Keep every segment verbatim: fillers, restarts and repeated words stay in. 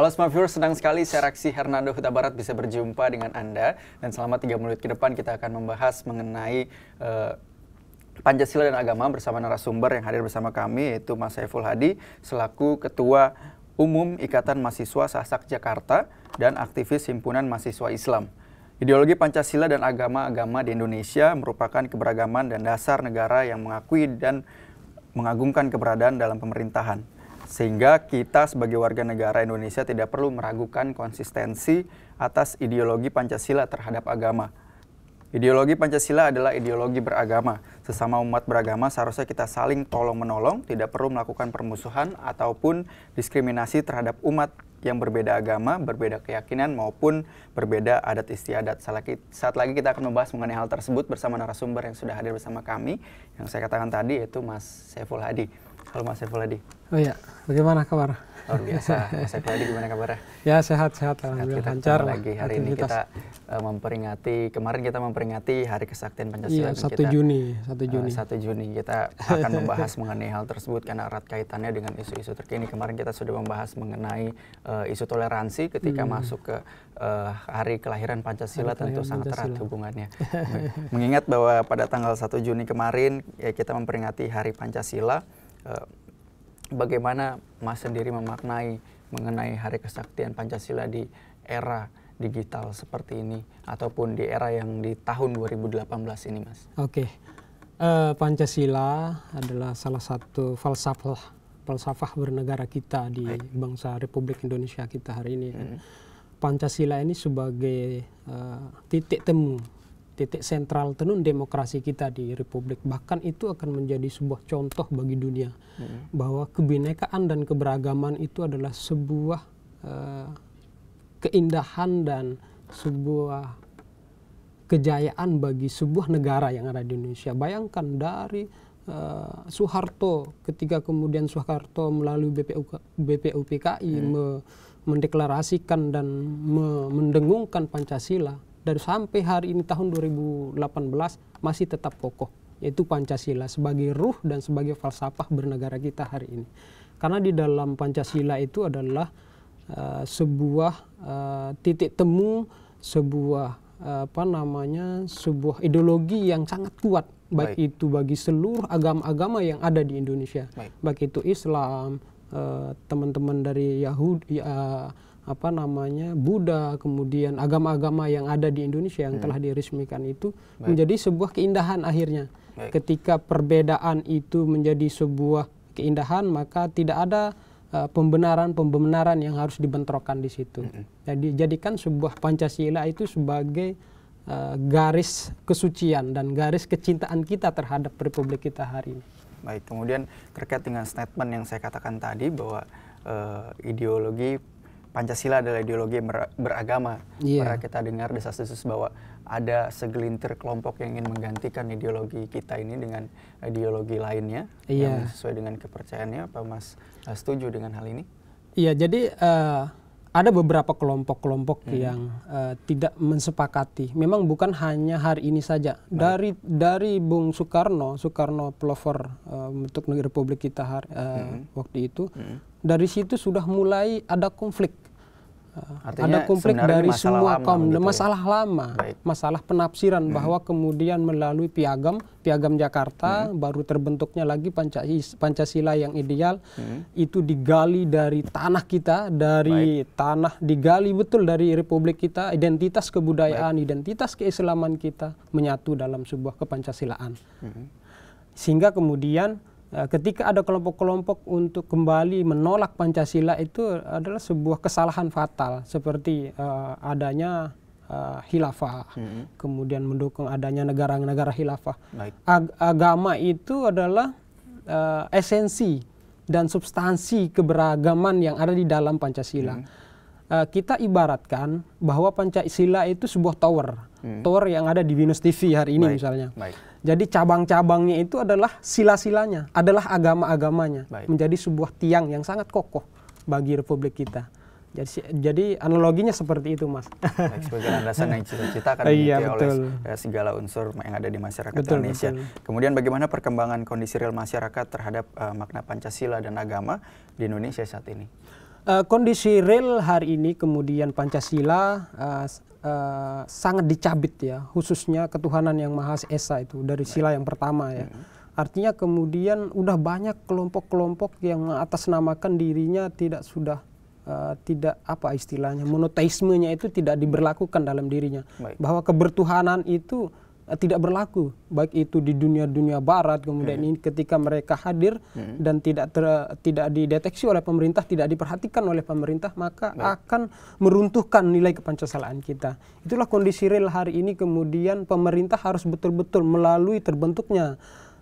Halo semua viewers, senang sekali saya Raksi Hernando Huta Barat bisa berjumpa dengan Anda. Dan selama tiga menit ke depan kita akan membahas mengenai uh, Pancasila dan Agama bersama narasumber yang hadir bersama kami, yaitu Mas Saiful Hadi selaku Ketua Umum Ikatan Mahasiswa Sasak Jakarta dan aktivis Himpunan Mahasiswa Islam. Ideologi Pancasila dan agama-agama di Indonesia merupakan keberagaman dan dasar negara yang mengakui dan mengagungkan keberadaan dalam pemerintahan. Sehingga kita sebagai warga negara Indonesia tidak perlu meragukan konsistensi atas ideologi Pancasila terhadap agama. Ideologi Pancasila adalah ideologi beragama. Sesama umat beragama seharusnya kita saling tolong-menolong, tidak perlu melakukan permusuhan ataupun diskriminasi terhadap umat yang berbeda agama, berbeda keyakinan maupun berbeda adat istiadat. Saat lagi kita akan membahas mengenai hal tersebut bersama narasumber yang sudah hadir bersama kami, yang saya katakan tadi yaitu Mas Saiful Hadi. Halo Mas Saiful Hadi. Oh iya, bagaimana kabar? Luar biasa. Mas Saiful Hadi gimana kabarnya? Ya sehat-sehat, alhamdulillah lancar lagi. Hari ini kita uh, memperingati, kemarin kita memperingati Hari Kesaktian Pancasila. Iya, satu Juni. satu Juni. Uh, satu Juni kita akan membahas mengenai hal tersebut karena erat kaitannya dengan isu-isu terkini. Kemarin kita sudah membahas mengenai uh, isu toleransi ketika hmm. masuk ke uh, hari kelahiran Pancasila, hari tentu kelahiran sangat erat hubungannya. Mengingat bahwa pada tanggal satu Juni kemarin ya, kita memperingati Hari Pancasila. Uh, bagaimana Mas sendiri memaknai mengenai Hari Kesaktian Pancasila di era digital seperti ini ataupun di era yang di tahun dua ribu delapan belas ini, Mas? Oke, uh, Pancasila adalah salah satu falsafah falsafah bernegara kita di Baik. Bangsa Republik Indonesia kita hari ini. Hmm. Pancasila ini sebagai uh, titik temu, titik sentral tenun demokrasi kita di Republik. Bahkan itu akan menjadi sebuah contoh bagi dunia hmm. bahwa kebinekaan dan keberagaman itu adalah sebuah uh, keindahan dan sebuah kejayaan bagi sebuah negara yang ada di Indonesia. Bayangkan dari uh, Soeharto, ketika kemudian Soeharto melalui B P U P K I hmm. me mendeklarasikan dan me mendengungkan Pancasila, dari sampai hari ini tahun dua ribu delapan belas masih tetap kokoh, yaitu Pancasila sebagai ruh dan sebagai falsafah bernegara kita hari ini. Karena di dalam Pancasila itu adalah uh, sebuah uh, titik temu, sebuah uh, apa namanya, sebuah ideologi yang sangat kuat, baik, baik itu bagi seluruh agama-agama yang ada di Indonesia, baik, baik itu Islam, teman-teman uh, dari Yahudi, uh, apa namanya Buddha, kemudian agama-agama yang ada di Indonesia yang hmm. telah diresmikan itu Baik. menjadi sebuah keindahan akhirnya. Baik. Ketika perbedaan itu menjadi sebuah keindahan, maka tidak ada pembenaran-pembenaran uh, yang harus dibentrokkan di situ. Hmm. Jadi jadikan sebuah Pancasila itu sebagai uh, garis kesucian dan garis kecintaan kita terhadap Republik kita hari ini. Baik, kemudian terkait dengan statement yang saya katakan tadi bahwa uh, ideologi Pancasila adalah ideologi yang beragama. Yeah. Karena kita dengar desas-desus bahwa ada segelintir kelompok yang ingin menggantikan ideologi kita ini dengan ideologi lainnya yeah. yang sesuai dengan kepercayaannya. Apa Mas uh, setuju dengan hal ini? Iya, yeah, jadi uh, ada beberapa kelompok-kelompok hmm. yang uh, tidak mensepakati. Memang bukan hanya hari ini saja. Baik. Dari dari Bung Soekarno, Soekarno pelopor uh, untuk Republik kita hari, uh, hmm. waktu itu. Hmm. Dari situ sudah mulai ada konflik. Artinya ada konflik dari semua kaum, gitu masalah ya? lama, Baik. masalah penafsiran hmm. bahwa kemudian melalui piagam, piagam Jakarta hmm. baru terbentuknya lagi Pancasila yang ideal, hmm. itu digali dari tanah kita, dari Baik. tanah digali betul dari Republik kita, identitas kebudayaan, Baik. identitas keislaman kita menyatu dalam sebuah kepancasilaan. Hmm. Sehingga kemudian ketika ada kelompok-kelompok untuk kembali menolak Pancasila, itu adalah sebuah kesalahan fatal seperti uh, adanya uh, khilafah, hmm. kemudian mendukung adanya negara-negara khilafah. Ag agama itu adalah uh, esensi dan substansi keberagaman yang ada di dalam Pancasila. Hmm. Uh, kita ibaratkan bahwa Pancasila itu sebuah tower, hmm. tower yang ada di Venus T V hari ini Baik. misalnya. Baik. Jadi cabang-cabangnya itu adalah sila-silanya, adalah agama-agamanya, menjadi sebuah tiang yang sangat kokoh bagi Republik kita. Jadi, jadi analoginya seperti itu, Mas. Baik, sebagai landasan yang cita-cita akan dimiliki iya, oleh ya, segala unsur yang ada di masyarakat betul, Indonesia. Betul. Kemudian bagaimana perkembangan kondisi real masyarakat terhadap uh, makna Pancasila dan agama di Indonesia saat ini? Uh, kondisi real hari ini kemudian Pancasila uh, uh, sangat dicabit ya, khususnya ketuhanan yang Maha Esa itu dari sila yang pertama ya. Hmm. Artinya kemudian udah banyak kelompok-kelompok yang mengatasnamakan dirinya tidak sudah uh, tidak apa istilahnya monoteismenya itu tidak diberlakukan dalam dirinya. Baik. Bahwa kebertuhanan itu tidak berlaku, baik itu di dunia-dunia barat kemudian hmm. ini ketika mereka hadir hmm. dan tidak ter, tidak dideteksi oleh pemerintah, tidak diperhatikan oleh pemerintah, maka baik. akan meruntuhkan nilai kepancasilaan kita. Itulah kondisi real hari ini. Kemudian pemerintah harus betul-betul melalui terbentuknya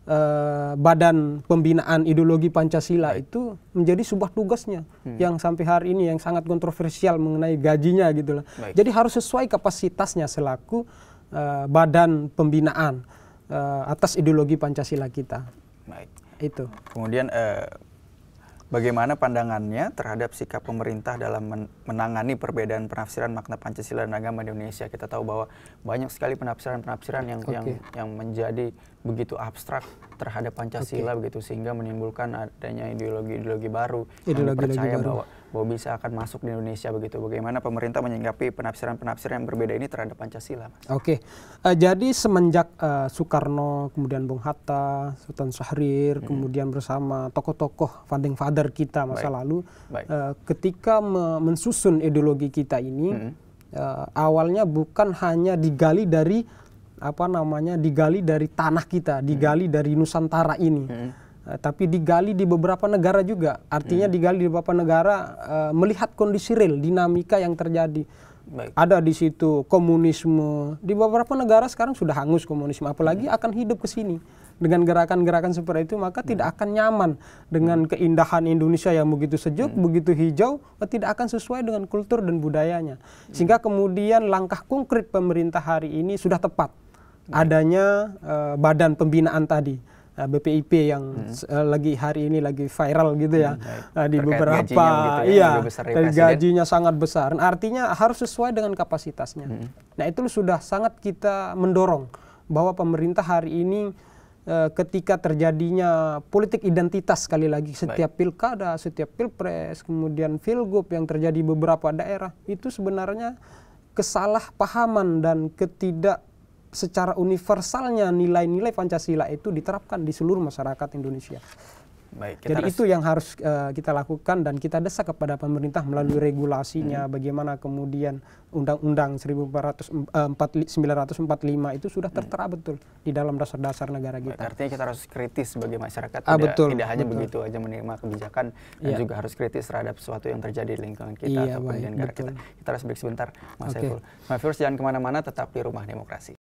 uh, badan pembinaan ideologi Pancasila baik. itu menjadi sebuah tugasnya hmm. yang sampai hari ini yang sangat kontroversial mengenai gajinya gitu loh. Jadi harus sesuai kapasitasnya selaku Uh, badan pembinaan uh, atas ideologi Pancasila kita. Baik. Itu. Kemudian uh, bagaimana pandangannya terhadap sikap pemerintah dalam men menangani perbedaan penafsiran makna Pancasila dan agama di Indonesia? Kita tahu bahwa banyak sekali penafsiran-penafsiran yang, okay. yang yang menjadi begitu abstrak terhadap Pancasila okay. begitu sehingga menimbulkan adanya ideologi-ideologi baru ideologi yang percaya baru. bahwa bahwa bisa akan masuk di Indonesia begitu. Bagaimana pemerintah menyikapi penafsiran-penafsiran yang berbeda ini terhadap Pancasila, Mas? Oke, uh, jadi semenjak uh, Soekarno, kemudian Bung Hatta, Sultan Syahrir, hmm. kemudian bersama tokoh-tokoh founding father kita masa Baik. lalu, Baik. Uh, ketika me mensusun ideologi kita ini, hmm. uh, awalnya bukan hanya digali dari apa namanya, digali dari tanah kita, digali hmm. dari Nusantara ini. Hmm. Uh, tapi digali di beberapa negara juga, artinya hmm. digali di beberapa negara uh, melihat kondisi real, dinamika yang terjadi. Baik. Ada di situ komunisme, di beberapa negara sekarang sudah hangus komunisme, apalagi hmm. akan hidup ke sini dengan gerakan-gerakan seperti itu, maka hmm. tidak akan nyaman dengan hmm. keindahan Indonesia yang begitu sejuk, hmm. begitu hijau, tidak akan sesuai dengan kultur dan budayanya. Hmm. Sehingga kemudian langkah konkret pemerintah hari ini sudah tepat, Baik. adanya uh, badan pembinaan tadi. B P I P yang hmm. uh, lagi hari ini lagi viral gitu ya, hmm, uh, di Terkait beberapa gitu ya, iya dan gajinya sangat besar. Artinya harus sesuai dengan kapasitasnya. Hmm. Nah itu sudah sangat kita mendorong bahwa pemerintah hari ini uh, ketika terjadinya politik identitas sekali lagi setiap Baik. pilkada, setiap pilpres, kemudian pilgub yang terjadi di beberapa daerah itu sebenarnya kesalahpahaman dan ketidak secara universalnya nilai-nilai Pancasila itu diterapkan di seluruh masyarakat Indonesia. Baik, Jadi harus... itu yang harus uh, kita lakukan dan kita desak kepada pemerintah melalui regulasinya, hmm. bagaimana kemudian Undang-Undang seribu sembilan ratus empat puluh lima itu sudah tertera hmm. betul di dalam dasar-dasar negara kita. Baik, artinya kita harus kritis sebagai masyarakat, ah, tidak, betul, tidak hanya betul. begitu aja menerima kebijakan, dan ya. juga harus kritis terhadap sesuatu yang terjadi di lingkungan kita iya, ataupun baik, di negara betul. kita. Kita harus break sebentar, Mas okay. Saiful. Mas Saiful jangan kemana-mana, tetap di Rumah Demokrasi.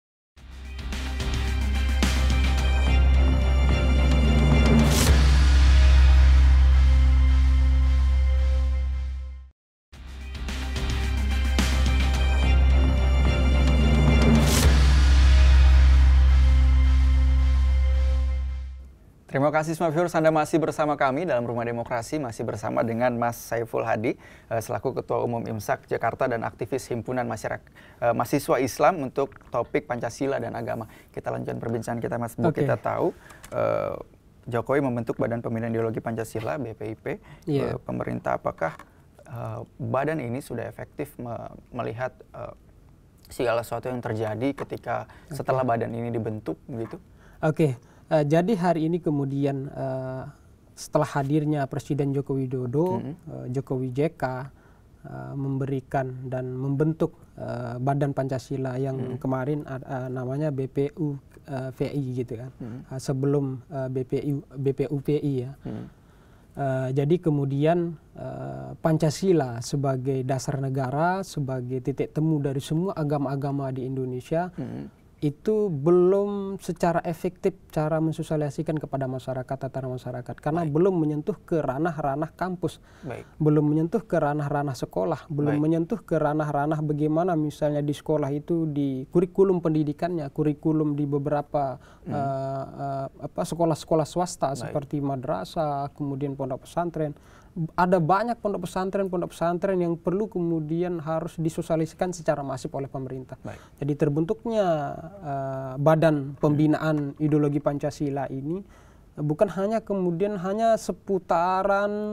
Terima kasih semua viewers, Anda masih bersama kami dalam Rumah Demokrasi, masih bersama dengan Mas Saiful Hadi, selaku Ketua Umum IMSAK Jakarta dan aktivis Himpunan Masyarakat eh, Mahasiswa Islam untuk topik Pancasila dan agama. Kita lanjutkan perbincangan kita, Mas. Bu, okay. Kita tahu eh, Jokowi membentuk Badan Pembinaan Ideologi Pancasila, B P I P. Yeah. Eh, pemerintah, apakah eh, badan ini sudah efektif me melihat eh, segala sesuatu yang terjadi ketika okay. setelah badan ini dibentuk, begitu? Oke. Okay. Uh, jadi hari ini kemudian uh, setelah hadirnya Presiden Joko Widodo, mm-hmm. uh, Jokowi J K uh, memberikan dan membentuk uh, Badan Pancasila yang mm-hmm. kemarin uh, namanya B P U uh, V I gitu kan, mm-hmm. uh, sebelum uh, B P U B P U P I ya. Mm-hmm. uh, jadi kemudian uh, Pancasila sebagai dasar negara, sebagai titik temu dari semua agama-agama di Indonesia. Mm-hmm. itu belum secara efektif cara mensosialisasikan kepada masyarakat, tatanan masyarakat, karena Baik. belum menyentuh ke ranah-ranah kampus, Baik. belum menyentuh ke ranah-ranah sekolah, belum Baik. menyentuh ke ranah-ranah bagaimana misalnya di sekolah itu di kurikulum pendidikannya, kurikulum di beberapa hmm. uh, uh, apa sekolah-sekolah swasta Baik. seperti madrasah, kemudian pondok pesantren. Ada banyak pondok pesantren, pondok pesantren yang perlu kemudian harus disosialisasikan secara masif oleh pemerintah. Baik. Jadi terbentuknya uh, Badan Pembinaan hmm. Ideologi Pancasila ini uh, bukan hanya kemudian hanya seputaran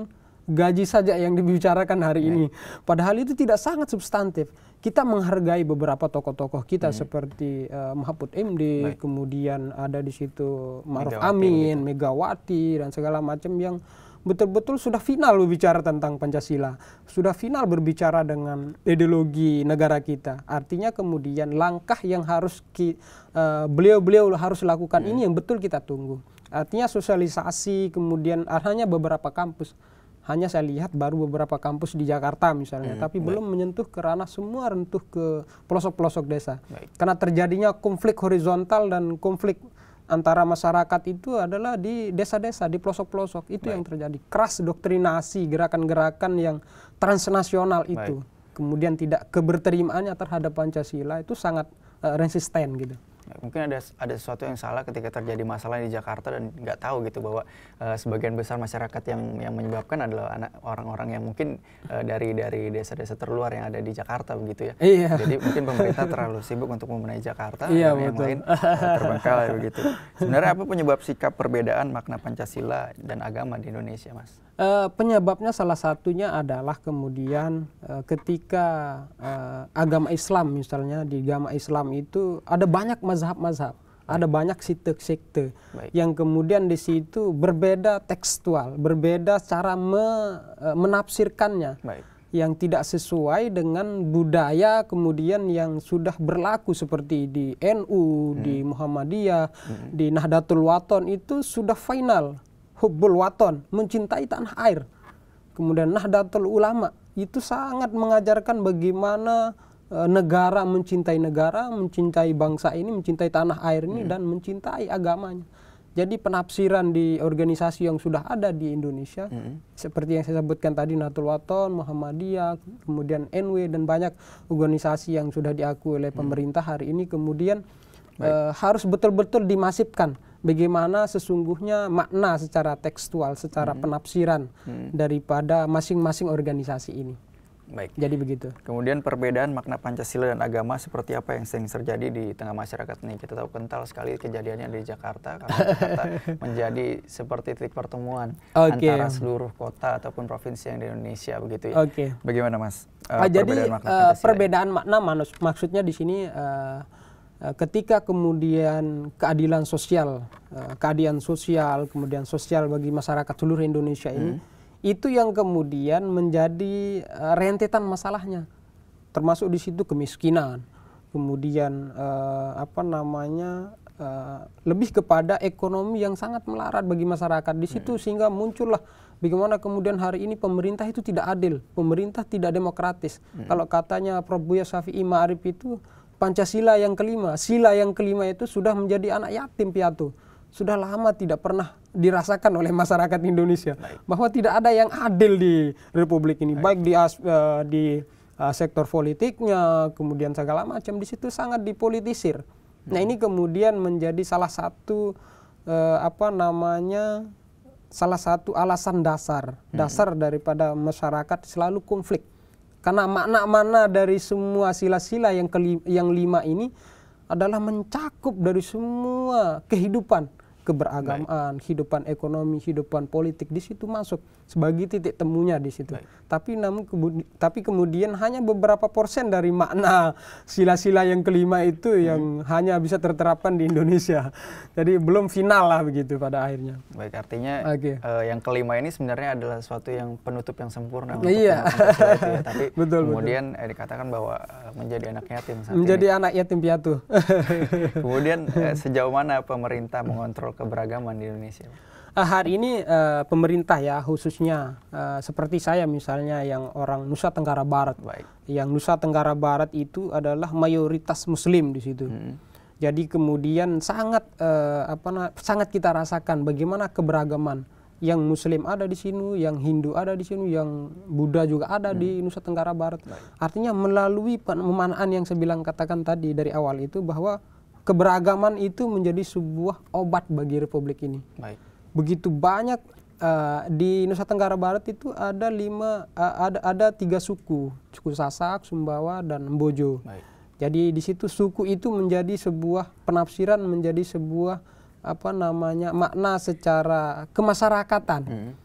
gaji saja yang dibicarakan hari ini. Padahal itu tidak sangat substantif. Kita menghargai beberapa tokoh-tokoh kita hmm. seperti uh, Mahfud M D, Baik. kemudian ada di situ Ma'ruf Amin, begitu. Megawati dan segala macam yang betul-betul sudah final berbicara tentang Pancasila, sudah final berbicara dengan ideologi negara kita. Artinya kemudian langkah yang harus ki, uh, beliau-beliau harus lakukan hmm. ini yang betul kita tunggu. Artinya sosialisasi, kemudian hanya beberapa kampus. Hanya saya lihat baru beberapa kampus di Jakarta misalnya, hmm, tapi baik. belum menyentuh ke ranah semua, rentuh ke pelosok-pelosok desa. Baik. Karena terjadinya konflik horizontal dan konflik antara masyarakat itu adalah di desa-desa, di pelosok-pelosok. Itu Baik. yang terjadi. Keras doktrinasi, gerakan-gerakan yang transnasional itu. Baik. Kemudian tidak keberterimaannya terhadap Pancasila itu sangat uh, resisten gitu. Mungkin ada ada sesuatu yang salah ketika terjadi masalah di Jakarta dan nggak tahu gitu bahwa uh, sebagian besar masyarakat yang yang menyebabkan adalah anak orang-orang yang mungkin uh, dari dari desa-desa terluar yang ada di Jakarta begitu ya. Iya. Jadi mungkin pemerintah terlalu sibuk untuk membenahi Jakarta iya, dan yang lain uh, terbengkalai begitu. Sebenarnya apa penyebab sikap perbedaan makna Pancasila dan agama di Indonesia, Mas? Uh, penyebabnya salah satunya adalah kemudian uh, ketika uh, agama Islam misalnya di agama Islam itu ada banyak mazhab-mazhab, ada banyak sekte-sekte yang kemudian di situ berbeda tekstual, berbeda cara me, uh, menafsirkannya. Baik. Yang tidak sesuai dengan budaya kemudian yang sudah berlaku seperti di N U, hmm. di Muhammadiyah, hmm. di Nahdlatul Wathon itu sudah final. Hubbul Waton, mencintai tanah air. Kemudian Nahdlatul Ulama itu sangat mengajarkan bagaimana e, negara mencintai negara, mencintai bangsa ini, mencintai tanah air ini hmm. dan mencintai agamanya. Jadi penafsiran di organisasi yang sudah ada di Indonesia hmm. seperti yang saya sebutkan tadi Nahdlatul Wathon, Muhammadiyah, kemudian N W dan banyak organisasi yang sudah diakui oleh pemerintah hari ini kemudian e, harus betul-betul dimasifkan. Bagaimana sesungguhnya makna secara tekstual, secara hmm. penafsiran hmm. daripada masing-masing organisasi ini. Baik. Jadi begitu. Kemudian perbedaan makna Pancasila dan agama seperti apa yang sering terjadi di tengah masyarakat ini? Kita tahu kental sekali kejadiannya di Jakarta, karena Jakarta menjadi seperti titik pertemuan okay. antara seluruh kota ataupun provinsi yang di Indonesia begitu ya. Oke. Okay. Bagaimana Mas? Uh, uh, jadi perbedaan makna, uh, perbedaan makna manus, maksudnya di sini. Uh, Ketika kemudian keadilan sosial, keadilan sosial, kemudian sosial bagi masyarakat seluruh Indonesia ini, hmm. itu yang kemudian menjadi rentetan masalahnya, termasuk di situ kemiskinan, kemudian uh, apa namanya uh, lebih kepada ekonomi yang sangat melarat bagi masyarakat di situ hmm. sehingga muncullah bagaimana kemudian hari ini pemerintah itu tidak adil, pemerintah tidak demokratis. Hmm. Kalau katanya Prof Buya Syafi'i Ma'arif itu Pancasila yang kelima, sila yang kelima itu sudah menjadi anak yatim piatu. Sudah lama tidak pernah dirasakan oleh masyarakat Indonesia. Baik. Bahwa tidak ada yang adil di Republik ini. Baik, baik di, uh, di uh, sektor politiknya, kemudian segala macam di situ sangat dipolitisir. Hmm. Nah ini kemudian menjadi salah satu uh, apa namanya salah satu alasan dasar, hmm. dasar daripada masyarakat selalu konflik. Karena makna-makna dari semua sila-sila yang, yang lima ini adalah mencakup dari semua kehidupan, keberagamaan, Baik. kehidupan ekonomi, kehidupan politik di situ masuk sebagai titik temunya di situ. Baik. Tapi namun kebudi, tapi kemudian hanya beberapa persen dari makna sila-sila yang kelima itu hmm. yang hanya bisa terterapkan di Indonesia. Jadi belum final lah begitu pada akhirnya. Baik, artinya okay. uh, yang kelima ini sebenarnya adalah suatu yang penutup yang sempurna untuk iya. itu ya. Tapi betul, kemudian betul. Eh, dikatakan bahwa uh, menjadi anak yatim saat menjadi ini. anak yatim piatu. Kemudian uh, sejauh mana pemerintah mengontrol keberagaman di Indonesia? Uh, hari ini uh, pemerintah ya khususnya uh, seperti saya misalnya yang orang Nusa Tenggara Barat. Baik. Yang Nusa Tenggara Barat itu adalah mayoritas Muslim di situ. Hmm. Jadi kemudian sangat uh, apa sangat kita rasakan bagaimana keberagaman yang Muslim ada di sini, yang Hindu ada di sini, yang Buddha juga ada hmm. di Nusa Tenggara Barat. Baik. Artinya melalui pemanaan yang saya bilang katakan tadi dari awal itu bahwa keberagaman itu menjadi sebuah obat bagi Republik ini. Baik. Begitu banyak uh, di Nusa Tenggara Barat itu ada lima uh, ada ada tiga suku, suku Sasak, Sumbawa dan Mbojo. Baik. Jadi di situ suku itu menjadi sebuah penafsiran, menjadi sebuah apa namanya makna secara kemasyarakatan. Hmm.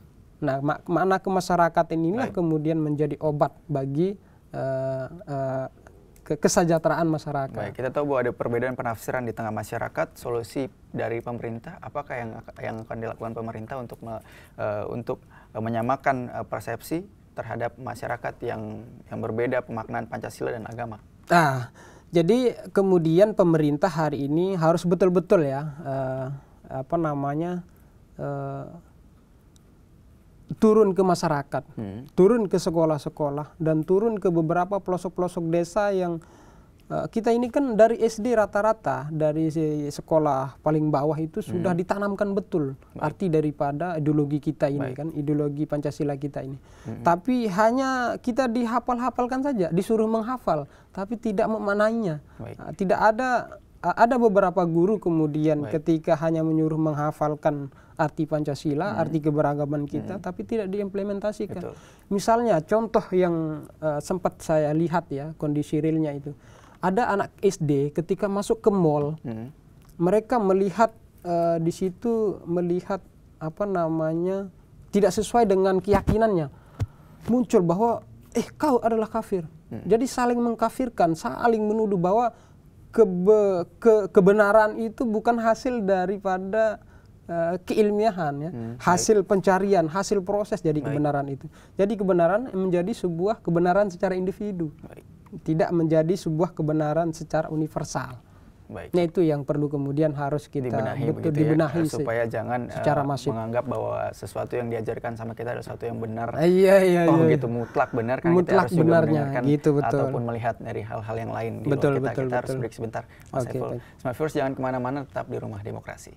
Nah, mak makna kemasyarakatan inilah Baik. kemudian menjadi obat bagi uh, uh, ke kesejahteraan masyarakat. Baik, kita tahu bahwa ada perbedaan penafsiran di tengah masyarakat. Solusi dari pemerintah, apakah yang yang akan dilakukan pemerintah untuk me, uh, untuk uh, menyamakan uh, persepsi terhadap masyarakat yang yang berbeda pemaknaan Pancasila dan agama? Nah, jadi kemudian pemerintah hari ini harus betul-betul ya uh, apa namanya uh, turun ke masyarakat, hmm. turun ke sekolah-sekolah dan turun ke beberapa pelosok-pelosok desa yang uh, kita ini kan dari S D rata-rata dari sekolah paling bawah itu hmm. sudah ditanamkan betul Baik. arti daripada ideologi kita ini Baik. kan, ideologi Pancasila kita ini. Hmm. Tapi hanya kita dihafal-hafalkan saja, disuruh menghafal, tapi tidak memaknainya. Uh, tidak ada uh, ada beberapa guru kemudian Baik. ketika hanya menyuruh menghafalkan arti Pancasila, hmm. arti keberagaman kita, hmm. tapi tidak diimplementasikan. Betul. Misalnya contoh yang uh, sempat saya lihat ya, kondisi realnya itu. Ada anak S D ketika masuk ke mall, hmm. mereka melihat uh, di situ, melihat apa namanya, tidak sesuai dengan keyakinannya. Muncul bahwa, eh kau adalah kafir. Hmm. Jadi saling mengkafirkan, saling menuduh bahwa kebe, ke, kebenaran itu bukan hasil daripada Uh, keilmiahan ya, hmm, hasil baik. pencarian, hasil proses jadi baik. kebenaran itu. Jadi kebenaran menjadi sebuah kebenaran secara individu, baik. tidak menjadi sebuah kebenaran secara universal. Baik. Nah itu yang perlu kemudian harus kita dibenahi, betul ya, dibenahi supaya jangan secara uh, masif menganggap bahwa sesuatu yang diajarkan sama kita adalah sesuatu yang benar. Uh, iya, iya, oh iya. gitu mutlak benar kan mutlak kita harus benarnya, juga mendengarkan gitu, betul. ataupun melihat dari hal-hal yang lain di betul, luar kita. Betul, kita betul. harus break sebentar. Mas Okay, Saiful, Smart Viewers jangan kemana-mana, tetap di Rumah Demokrasi.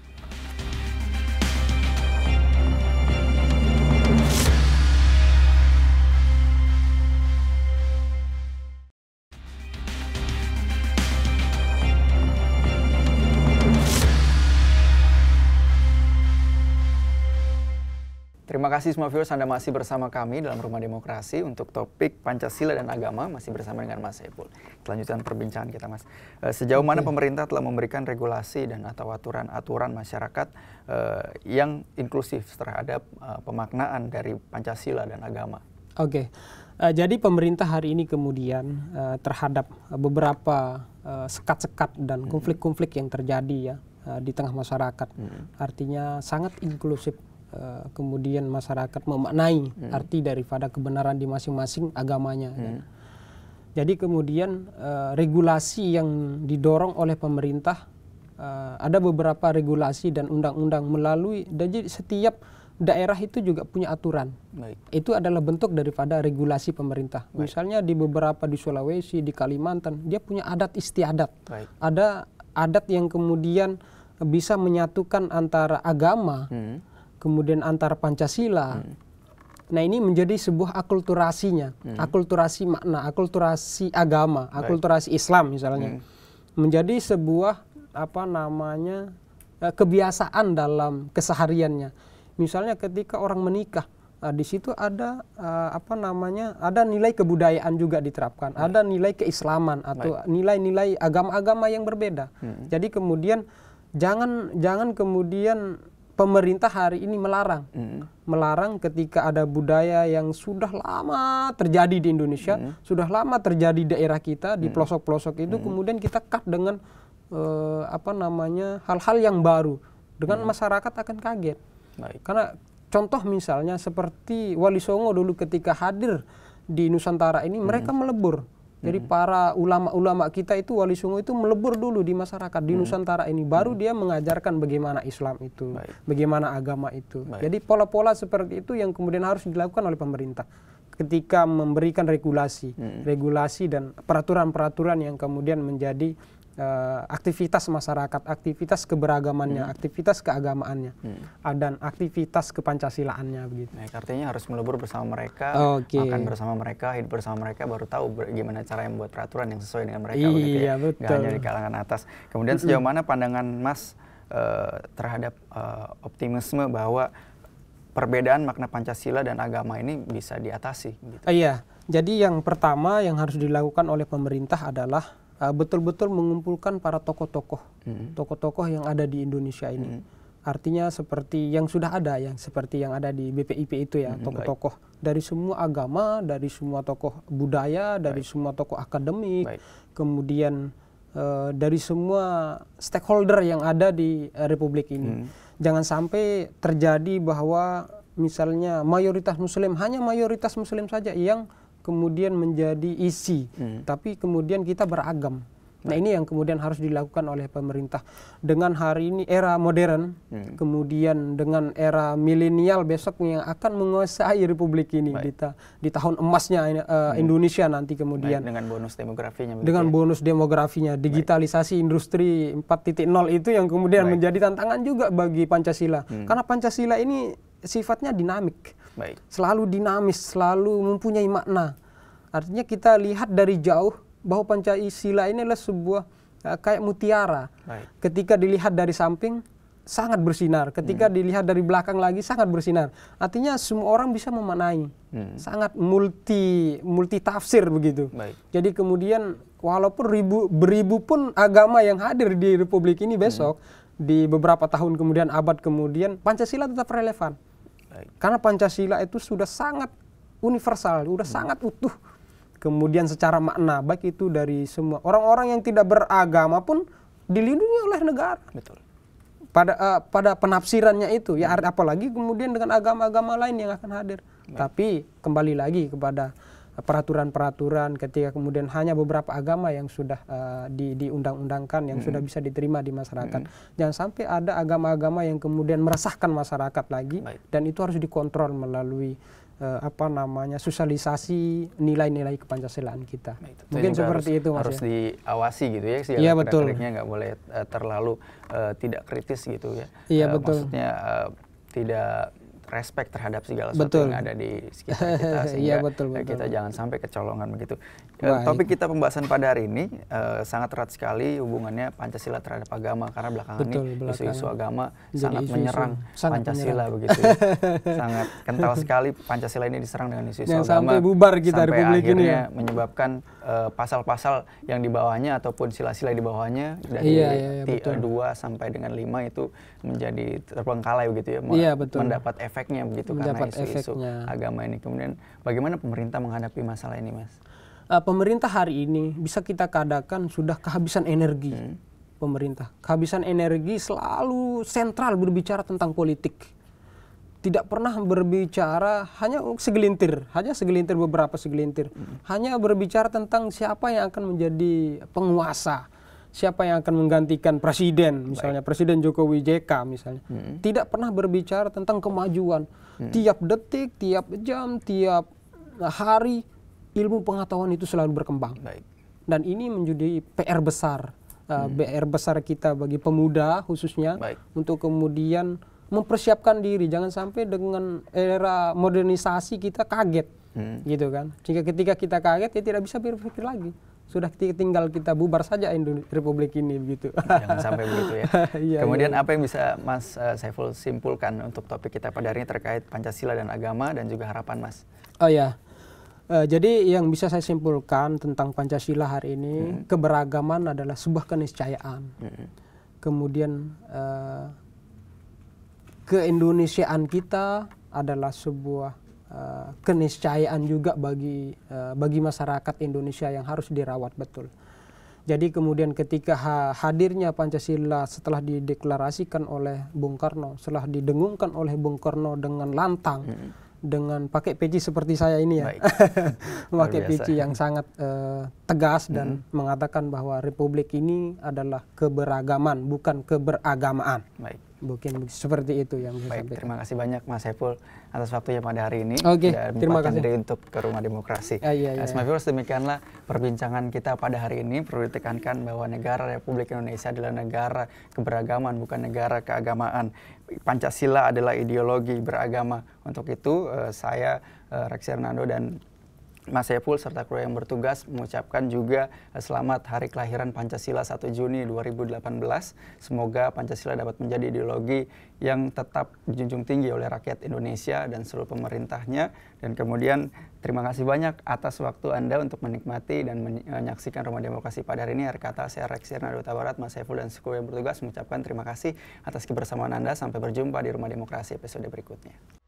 Terima kasih semua viewers, Anda masih bersama kami dalam Rumah Demokrasi untuk topik Pancasila dan agama, masih bersama dengan Mas Saiful. Lanjutan perbincangan kita, Mas. Uh, sejauh mana okay. pemerintah telah memberikan regulasi dan atau aturan-aturan masyarakat uh, yang inklusif terhadap uh, pemaknaan dari Pancasila dan agama? Oke, okay. uh, jadi pemerintah hari ini kemudian uh, terhadap beberapa uh, sekat-sekat dan konflik-konflik yang terjadi ya uh, di tengah masyarakat, hmm. artinya sangat inklusif. Uh, kemudian masyarakat memaknai hmm. arti daripada kebenaran di masing-masing agamanya. Hmm. Ya. Jadi kemudian uh, regulasi yang didorong oleh pemerintah, uh, ada beberapa regulasi dan undang-undang melalui, jadi setiap daerah itu juga punya aturan. Baik. Itu adalah bentuk daripada regulasi pemerintah. Baik. Misalnya di beberapa di Sulawesi, di Kalimantan, dia punya adat istiadat. Baik. Ada adat yang kemudian bisa menyatukan antara agama, hmm. kemudian antara Pancasila. Hmm. Nah ini menjadi sebuah akulturasinya, hmm. akulturasi makna, akulturasi agama, Baik. akulturasi Islam misalnya. Hmm. Menjadi sebuah apa namanya kebiasaan dalam kesehariannya. Misalnya ketika orang menikah, nah, di situ ada uh, apa namanya, ada nilai kebudayaan juga diterapkan, Baik. ada nilai keislaman atau nilai-nilai agama-agama yang berbeda. Hmm. Jadi kemudian jangan jangan kemudian pemerintah hari ini melarang, mm. melarang ketika ada budaya yang sudah lama terjadi di Indonesia, mm. sudah lama terjadi di daerah kita, di pelosok-pelosok itu, mm. kemudian kita cut dengan uh, apa namanya hal-hal yang baru, dengan mm. masyarakat akan kaget. Baik. Karena contoh misalnya seperti Wali Songo dulu ketika hadir di Nusantara ini, mm. mereka melebur. Jadi hmm. para ulama-ulama kita itu, Wali Songo itu melebur dulu di masyarakat, di hmm. Nusantara ini. Baru hmm. dia mengajarkan bagaimana Islam itu, Baik. bagaimana agama itu. Baik. Jadi pola-pola seperti itu yang kemudian harus dilakukan oleh pemerintah ketika memberikan regulasi, hmm. regulasi dan peraturan-peraturan yang kemudian menjadi uh, aktivitas masyarakat, aktivitas keberagamannya, hmm. aktivitas keagamaannya, hmm. dan aktivitas kepancasilaannya begitu. Nah, artinya harus melebur bersama mereka, okay. makan bersama mereka, hidup bersama mereka, baru tahu bagaimana cara membuat peraturan yang sesuai dengan mereka. Iya, begitu ya. betul. Nggak hanya di kalangan atas. Kemudian sejauh mana pandangan Mas uh, terhadap uh, optimisme bahwa perbedaan makna Pancasila dan agama ini bisa diatasi? Gitu. Uh, iya, jadi yang pertama yang harus dilakukan oleh pemerintah adalah uh, betul-betul mengumpulkan para tokoh-tokoh, hmm. tokoh-tokoh yang ada di Indonesia ini. Hmm. Artinya seperti yang sudah ada, yang seperti yang ada di B P I P itu ya, tokoh-tokoh hmm, dari semua agama, dari semua tokoh budaya, dari baik. semua tokoh akademik, baik. kemudian uh, dari semua stakeholder yang ada di uh, Republik ini. Hmm. Jangan sampai terjadi bahwa misalnya mayoritas Muslim, hanya mayoritas Muslim saja yang kemudian menjadi isi, hmm. tapi kemudian kita beragam. Nah ini yang kemudian harus dilakukan oleh pemerintah. Dengan hari ini era modern, hmm. kemudian dengan era milenial besok yang akan menguasai Republik ini di, ta di tahun emasnya uh, hmm. Indonesia nanti kemudian. Baik, dengan bonus demografinya. Dengan ya? bonus demografinya, digitalisasi Baik. industri empat titik nol itu yang kemudian Baik. menjadi tantangan juga bagi Pancasila. Hmm. Karena Pancasila ini sifatnya dinamik, Baik. selalu dinamis, selalu mempunyai makna. Artinya kita lihat dari jauh bahwa Pancasila ini adalah sebuah uh, kayak mutiara. Baik. Ketika dilihat dari samping sangat bersinar, ketika hmm. dilihat dari belakang lagi sangat bersinar. Artinya semua orang bisa memaknai, hmm. sangat multi multi tafsir begitu. Baik. Jadi kemudian walaupun ribu beribu pun agama yang hadir di Republik ini besok, hmm. di beberapa tahun kemudian, abad kemudian, Pancasila tetap relevan. Baik. Karena Pancasila itu sudah sangat universal, sudah hmm. sangat utuh. Kemudian secara makna, baik itu dari semua orang-orang yang tidak beragama pun dilindungi oleh negara. Betul. Pada uh, pada penafsirannya itu, ya hmm. apalagi kemudian dengan agama-agama lain yang akan hadir. Baik. Tapi kembali lagi kepada peraturan-peraturan ketika kemudian hanya beberapa agama yang sudah uh, di, diundang-undangkan, yang hmm. sudah bisa diterima di masyarakat. Hmm. Jangan sampai ada agama-agama yang kemudian meresahkan masyarakat lagi. Baik. Dan itu harus dikontrol melalui Uh, apa namanya sosialisasi nilai-nilai kepancasilaan kita. Nah, itu. Mungkin seperti harus, itu Mas. Harus ya? diawasi gitu ya, sih. Iya betul. Nggak boleh uh, terlalu uh, tidak kritis gitu ya. Iya uh, betul. Maksudnya uh, tidak respect terhadap segala sesuatu betul. yang ada di sekitar kita, sehingga iya, betul, betul. kita jangan sampai kecolongan begitu. Uh, topik kita pembahasan pada hari ini uh, sangat erat sekali hubungannya Pancasila terhadap agama, karena belakangan betul, ini isu-isu agama Jadi sangat isu -isu menyerang sangat Pancasila menyerang. begitu ya. Sangat kental sekali Pancasila ini diserang dengan isu-isu agama. Sampai bubar kita sampai Republik akhirnya ini ya. menyebabkan pasal-pasal uh, yang di bawahnya ataupun sila-sila di bawahnya dari iya, iya, iya, dua sampai dengan lima itu menjadi terbengkalai begitu ya. Iya, betul. Mendapat efeknya begitu Mendapat karena isu-isu agama ini. Kemudian bagaimana pemerintah menghadapi masalah ini, Mas? Uh, pemerintah hari ini bisa kita katakan sudah kehabisan energi. Hmm. Pemerintah kehabisan energi, selalu sentral berbicara tentang politik. Tidak pernah berbicara hanya segelintir, hanya segelintir beberapa segelintir. Hmm. Hanya berbicara tentang siapa yang akan menjadi penguasa, siapa yang akan menggantikan presiden, misalnya Baik. Presiden Jokowi J K misalnya. Hmm. Tidak pernah berbicara tentang kemajuan. Hmm. Tiap detik, tiap jam, tiap hari ilmu pengetahuan itu selalu berkembang. Baik. Dan ini menjadi P R besar, uh, hmm. P R besar kita bagi pemuda khususnya. Baik. Untuk kemudian mempersiapkan diri, jangan sampai dengan era modernisasi kita kaget, hmm. gitu kan. Jika ketika kita kaget ya tidak bisa berpikir lagi. Sudah tinggal kita bubar saja Indonesia, Republik ini begitu. Jangan sampai begitu ya. iya, Kemudian iya. apa yang bisa Mas uh, Saiful simpulkan untuk topik kita pada hari ini terkait Pancasila dan agama dan juga harapan Mas? Oh ya, uh, jadi yang bisa saya simpulkan tentang Pancasila hari ini, hmm. keberagaman adalah sebuah keniscayaan. Hmm. Kemudian uh, keindonesiaan kita adalah sebuah Uh, keniscayaan juga bagi uh, bagi masyarakat Indonesia yang harus dirawat betul. Jadi kemudian ketika ha hadirnya Pancasila setelah dideklarasikan oleh Bung Karno, setelah didengungkan oleh Bung Karno dengan lantang, hmm. dengan pakai peci seperti saya ini ya, pakai peci yang sangat uh, tegas dan hmm. mengatakan bahwa Republik ini adalah keberagaman bukan keberagamaan. Baik. Mungkin seperti itu yang bisa Baik, terima kasih banyak Mas Saiful atas waktunya pada hari ini. Oke, dan terima kasih. diri untuk ke Rumah Demokrasi. Ah, iya, iya, Mas Saiful, demikianlah perbincangan kita pada hari ini. Perlu ditekankan bahwa negara Republik Indonesia adalah negara keberagaman, bukan negara keagamaan. Pancasila adalah ideologi beragama. Untuk itu uh, saya, uh, Rex Hernando dan Mas Saiful serta kru yang bertugas mengucapkan juga selamat hari kelahiran Pancasila satu Juni dua ribu delapan belas. Semoga Pancasila dapat menjadi ideologi yang tetap dijunjung tinggi oleh rakyat Indonesia dan seluruh pemerintahnya. Dan kemudian terima kasih banyak atas waktu Anda untuk menikmati dan menyaksikan Rumah Demokrasi pada hari ini. Akhir kata, saya Reksi Hernando Huta Barat, Mas Saiful dan kru yang bertugas mengucapkan terima kasih atas kebersamaan Anda. Sampai berjumpa di Rumah Demokrasi episode berikutnya.